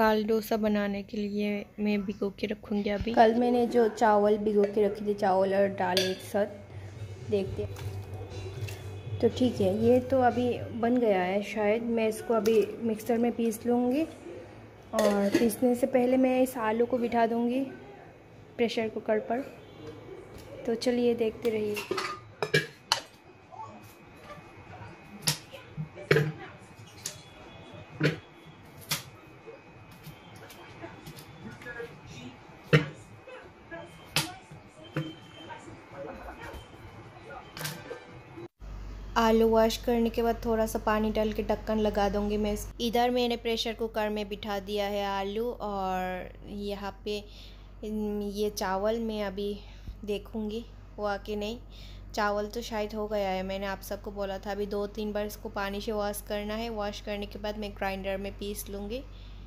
मसाला डोसा बनाने के लिए मैं भिगो के रखूँगी अभी। कल मैंने जो चावल भिगो के रखे थे, चावल और दाल एक साथ, देखते। तो ठीक है, ये तो अभी बन गया है शायद। मैं इसको अभी मिक्सर में पीस लूँगी और पीसने से पहले मैं इस आलू को बिठा दूँगी प्रेशर कुकर पर। तो चलिए देखते रहिए। आलू वॉश करने के बाद थोड़ा सा पानी डाल के ढक्कन लगा दूंगी मैं। इधर मैंने प्रेशर कुकर में बिठा दिया है आलू, और यहाँ पे ये चावल मैं अभी देखूंगी हुआ कि नहीं। चावल तो शायद हो गया है, मैंने आप सबको बोला था अभी 2-3 बार इसको पानी से वॉश करना है। वॉश करने के बाद मैं ग्राइंडर में पीस लूँगी।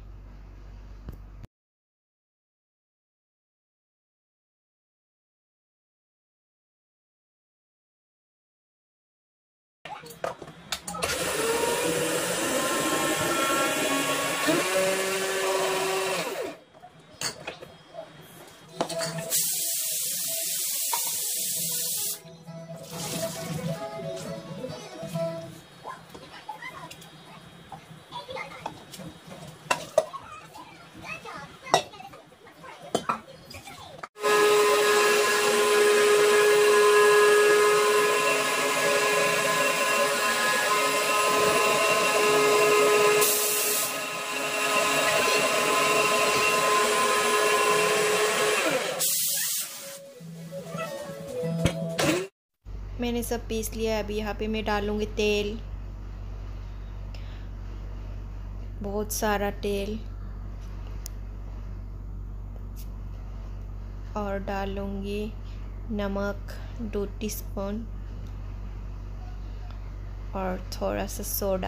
मैंने सब पीस लिया है। अभी यहाँ पे मैं डालूँगी तेल, बहुत सारा तेल, और डालूँगी नमक 2 टीस्पून और थोड़ा सा सोडा।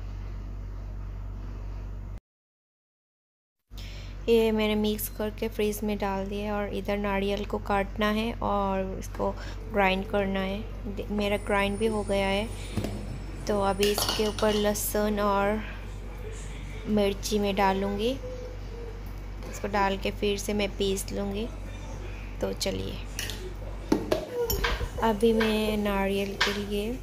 ये मैंने मिक्स करके फ्रीज में डाल दिया। और इधर नारियल को काटना है और इसको ग्राइंड करना है। मेरा ग्राइंड भी हो गया है। तो अभी इसके ऊपर लहसुन और मिर्ची में डालूँगी। इसको डाल के फिर से मैं पीस लूँगी। तो चलिए, अभी मैं नारियल के लिए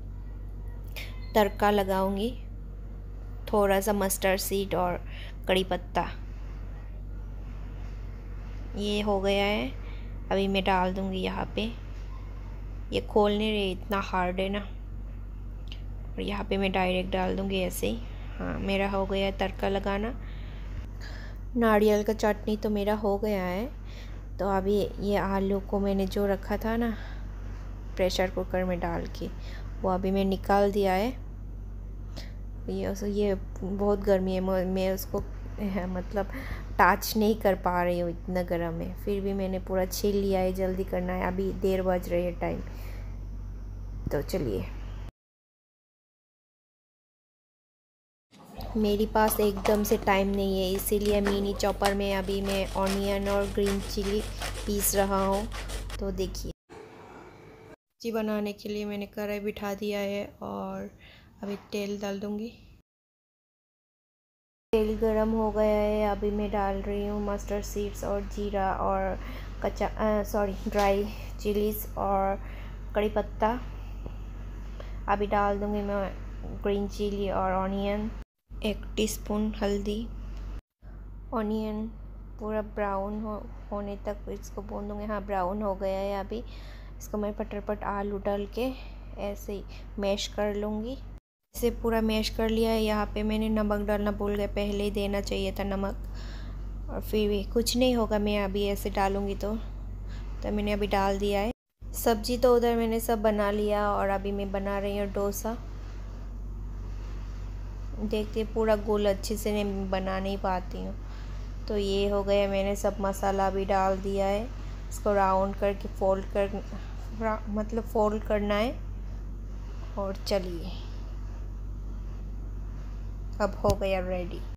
तड़का लगाऊँगी। थोड़ा सा मस्टर्ड सीड और कड़ी पत्ता, ये हो गया है। अभी मैं डाल दूँगी यहाँ पे। ये खोलने रहे, इतना हार्ड है ना। और यहाँ पे मैं डायरेक्ट डाल दूँगी ऐसे ही। हाँ, मेरा हो गया है तड़का लगाना। नारियल का चटनी तो मेरा हो गया है। तो अभी ये आलू को मैंने जो रखा था ना प्रेशर कुकर में डाल के, वो अभी मैं निकाल दिया है। ये बहुत गर्मी है, मैं उसको मतलब टच नहीं कर पा रही हूँ, इतना गर्म है। फिर भी मैंने पूरा छील लिया है, जल्दी करना है। अभी 1:30 बज रहे हैं टाइम। तो चलिए, मेरे पास एकदम से टाइम नहीं है, इसीलिए मिनी चॉपर में अभी मैं ऑनियन और ग्रीन चिली पीस रहा हूँ। तो देखिए, सब्जी बनाने के लिए मैंने कढ़ाई बिठा दिया है और अभी तेल डाल दूँगी। तेल गरम हो गया है। अभी मैं डाल रही हूँ मस्टर्ड सीड्स और जीरा और ड्राई चिलीज़ और कड़ी पत्ता। अभी डाल दूँगी मैं ग्रीन चिली और ऑनियन। 1 टीस्पून हल्दी। ऑनियन पूरा ब्राउन होने तक इसको भून दूँगी। हाँ, ब्राउन हो गया है। अभी इसको मैं फटाफट आलू डाल के ऐसे ही मैश कर लूँगी। इसे पूरा मैश कर लिया है। यहाँ पे मैंने नमक डालना भूल गया, पहले ही देना चाहिए था नमक। और फिर भी कुछ नहीं होगा, मैं अभी ऐसे डालूँगी तो मैंने अभी डाल दिया है। सब्जी तो उधर मैंने सब बना लिया और अभी मैं बना रही हूँ डोसा। देखते, पूरा गोल अच्छे से नहीं बना नहीं पाती हूँ। तो ये हो गया, मैंने सब मसाला भी डाल दिया है। इसको राउंड करके फोल्ड करना है। और चलिए, अब हो गया रेडी।